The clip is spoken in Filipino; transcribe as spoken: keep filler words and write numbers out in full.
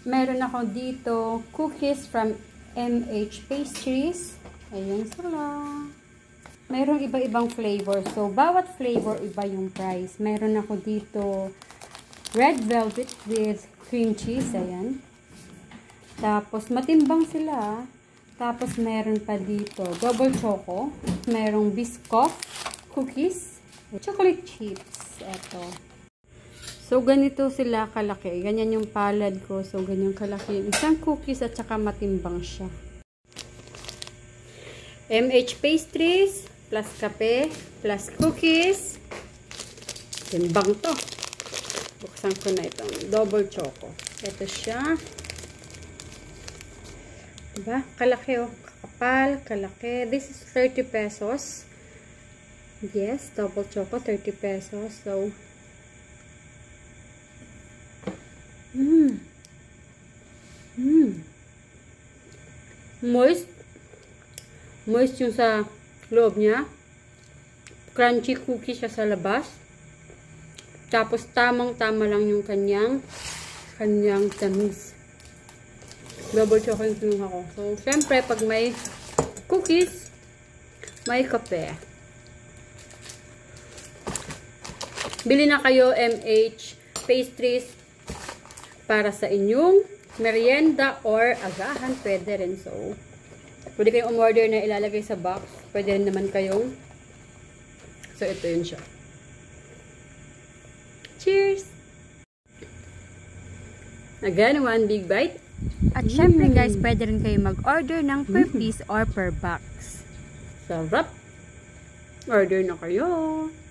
meron ako dito cookies from M H Pastries. Ayan sila. Merong iba-ibang flavor. So, bawat flavor, iba yung price. Meron ako dito red velvet with cream cheese. Ayan. Tapos, matimbang sila. Tapos, meron pa dito double choco. Merong Biscoff cookies. Chocolate chips. Eto. So, ganito sila kalaki. Ganyan yung palad ko. So, ganyan kalaki. Isang cookies at saka matimbang siya. M H Pastries plus kape plus cookies. Timbang to. Buksan ko na itong double choco. Ito siya. Diba? Kalaki oh. Kakapal. Kalaki. This is thirty pesos. Yes. Double choco. thirty pesos. So, Mmm. Mmm. Moist. Moist yung sa loob niya. Crunchy cookie siya sa labas. Tapos tamang-tama lang yung kanyang kanyang tamis. Double chocolate yung kinuha ko. So, syempre, pag may cookies, may kape. Bili na kayo M H Pastries para sa inyong merienda or agahan. Pwede rin. So, pwede kayong umorder na ilalagay sa box. Pwede rin naman kayong. So, ito yun siya. Cheers! Again, one big bite. At mm. syempre guys, pwede rin kayo mag-order ng per piece or per box. Sarap! Order na kayo!